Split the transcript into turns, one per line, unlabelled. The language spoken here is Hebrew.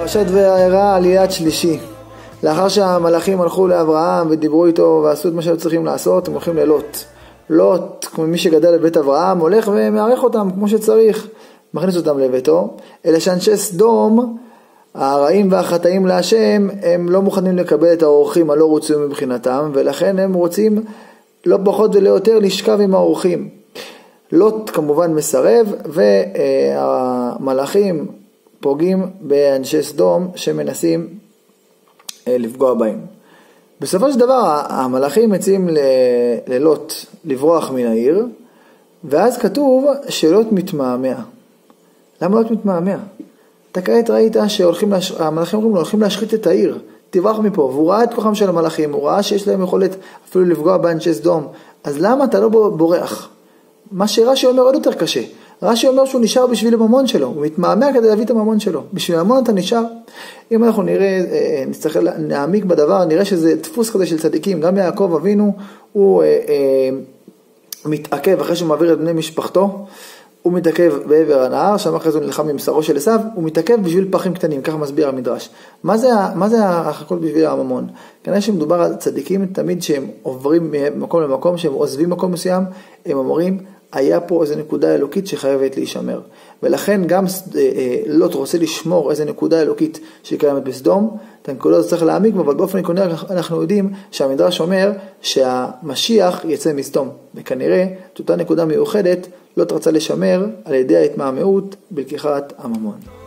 פרשת וירא עליית שלישי. לאחר שהמלאכים הלכו לאברהם ודיברו איתו ועשו את מה שהיו צריכים לעשות, הם הולכים ללוט. לוט, כמו מי שגדל בבית אברהם, הולך ומערך אותם כמו שצריך, מכניס אותם לביתו. אלא שאנשי סדום, הרעים והחטאים להשם, הם לא מוכנים לקבל את האורחים הלא רוצים מבחינתם, ולכן הם רוצים לא פחות ולא יותר לשכב עם האורחים. לוט כמובן מסרב, והמלאכים פוגעים באנשי סדום שמנסים לפגוע בהם. בסופו של דבר המלאכים מציעים ללוט לברוח מן העיר, ואז כתוב שלוט מתמהמה. למה לוט מתמהמה? אתה כעת ראית שהמלאכים אומרים לו, הולכים להשחית את העיר, תברח מפה, והוא ראה את כוחם של המלאכים, הוא ראה שיש להם יכולת אפילו לפגוע באנשי סדום, אז למה אתה לא בורח? מה שרש"י אומר עוד יותר קשה, רש"י אומר שהוא נשאר בשביל הממון שלו, הוא מתמהמה כדי להביא את הממון שלו, בשביל הממון אתה נשאר. אם אנחנו נראה, נצטרך להעמיק בדבר, נראה שזה דפוס כזה של צדיקים, גם יעקב אבינו, הוא מתעכב אחרי שהוא מעביר את בני משפחתו, הוא מתעכב בעבר הנהר, שם אחרי זה הוא נלחם עם שרו של עשיו, הוא מתעכב בשביל פחים קטנים, ככה מסביר המדרש. מה זה החכות בשביל הממון? כנראה שמדובר על צדיקים תמיד שהם עוברים ממקום למקום, שהם עוזבים מקום מסוים, הם אומרים, היה פה איזו נקודה אלוקית שחייבת להישמר. ולכן גם לוט רוצה לשמור איזו נקודה אלוקית שקיימת בסדום, את הנקודה הזאת צריך להעמיק, אבל באופן עקרוני אנחנו יודעים שהמדרש אומר שהמשיח יצא מסדום. וכנראה את אותה נקודה מיוחדת לוט רצה לשמר על ידי ההתמהמהות בלקיחת הממון.